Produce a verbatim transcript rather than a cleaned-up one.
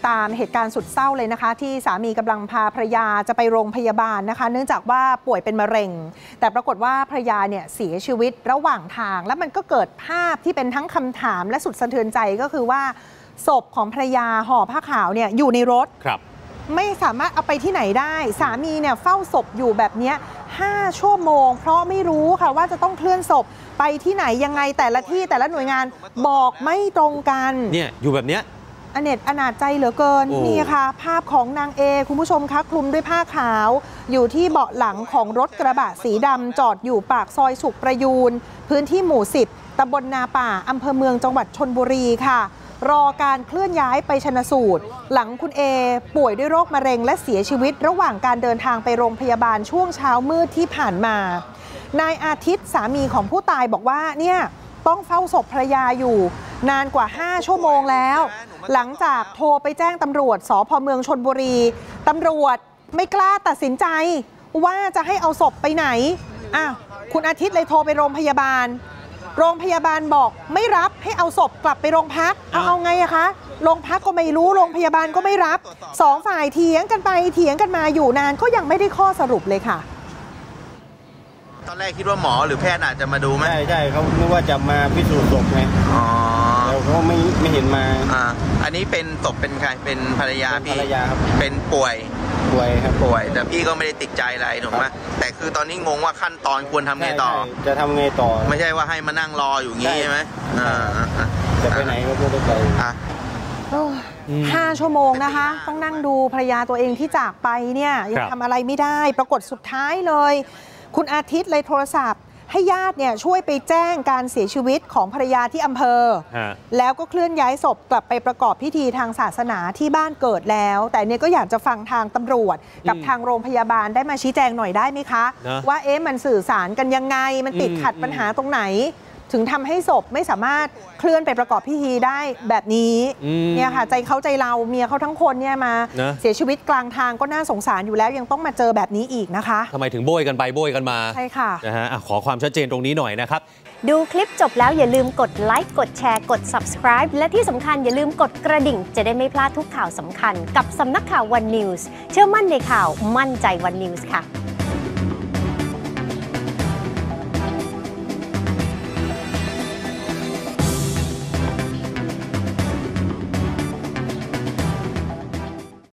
ตามเหตุการณ์สุดเศร้าเลยนะคะที่สามีกำลังพาภรรยาจะไปโรงพยาบาลนะคะเนื่องจากว่าป่วยเป็นมะเร็งแต่ปรากฏว่าภรรยาเนี่ยเสียชีวิตระหว่างทางแล้วมันก็เกิดภาพที่เป็นทั้งคำถามและสุดสะเทือนใจก็คือว่าศพของภรรยาห่อผ้าขาวเนี่ยอยู่ในรถครับไม่สามารถเอาไปที่ไหนได้สามีเนี่ยเฝ้าศพอยู่แบบนี้ห้าชั่วโมงเพราะไม่รู้ค่ะว่าจะต้องเคลื่อนศพไปที่ไหนยังไงแต่ละที่แต่ละหน่วยงานบอกไม่ตรงกันเนี่ยอยู่แบบเนี้ยอเนจอนาจใจเหลือเกินนี่ค่ะภาพของนางเอคุณผู้ชมคะคลุมด้วยผ้าขาวอยู่ที่เบาะหลังของรถกระบะสีดำจอดอยู่ปากซอยสุขประยูนพื้นที่หมู่สิบตำบลนาป่าอำเภอเมืองจังหวัดชลบุรีค่ะรอการเคลื่อนย้ายไปชันสูตรหลังคุณเอป่วยด้วยโรคมะเร็งและเสียชีวิตระหว่างการเดินทางไปโรงพยาบาลช่วงเช้ามืดที่ผ่านมานายอาทิตย์สามีของผู้ตายบอกว่าเนี่ยต้องเฝ้าศพภรรยาอยู่นานกว่าห้าชั่วโมงแล้วหลังจากโทรไปแจ้งตำรวจสภ.เมืองชลบุรีตำรวจไม่กล้าตัดสินใจว่าจะให้เอาศพไปไหนอ้าวคุณอาทิตย์เลยโทรไปโรงพยาบาลโรงพยาบาลบอกไม่รับให้เอาศพกลับไปโรงพักเอาเอาไงอะคะโรงพักก็ไม่รู้โรงพยาบาลก็ไม่รับสองฝ่ายเถียงกันไปเถียงกันมาอยู่นานก็ยังไม่ได้ข้อสรุปเลยค่ะตอนแรกคิดว่าหมอหรือแพทย์อาจจะมาดูไหมใช่ใช่เขาคิดว่าจะมาพิสูจน์ศพไงอ๋อแล้วเขาไม่ไม่เห็นมาอ่าอันนี้เป็นศพเป็นใครเป็นภรรยาพี่ภรรยาครับเป็นป่วยป่วยครับป่วยแต่พี่ก็ไม่ได้ติดใจอะไรถูกไหมแต่คือตอนนี้งงว่าขั้นตอนควรทำไงต่อจะทำไงต่อไม่ใช่ว่าให้มานั่งรออยู่งี้ใช่ไหมอ่าจะไปไหนก็ไม่ได้ไปอ่ะห้าชั่วโมงนะคะต้องนั่งดูภรรยาตัวเองที่จากไปเนี่ยยังทำอะไรไม่ได้ปรากฏสุดท้ายเลยคุณอาทิตย์เลยโทรศัพท์ให้ญาติเนี่ยช่วยไปแจ้งการเสียชีวิตของภรรยาที่อำเภอแล้วก็เคลื่อนย้ายศพกลับไปประกอบพิธีทางศาสนาที่บ้านเกิดแล้วแต่เนี่ยก็อยากจะฟังทางตำรวจกับทางโรงพยาบาลได้มาชี้แจงหน่อยได้ไหมคะว่าเอ๊ะมันสื่อสารกันยังไงมันติดขัดปัญหาตรงไหนถึงทำให้ศพไม่สามารถเคลื่อนไปประกอบพิธีได้แบบนี้เนี่ยค่ะใจเขาใจเราเมียเขาทั้งคนเนี่ยมาเสียชีวิตกลางทางก็น่าสงสารอยู่แล้วยังต้องมาเจอแบบนี้อีกนะคะทำไมถึงโบยกันไปโบยกันมาใช่ค่ะนะฮะขอความชัดเจนตรงนี้หน่อยนะครับดูคลิปจบแล้วอย่าลืมกดไลค์กดแชร์กด ซับสไครบ์ และที่สำคัญอย่าลืมกดกระดิ่งจะได้ไม่พลาดทุกข่าวสำคัญกับสำนักข่าว วัน นิวส์ เชื่อมั่นในข่าวมั่นใจ วัน นิวส์ ค่ะ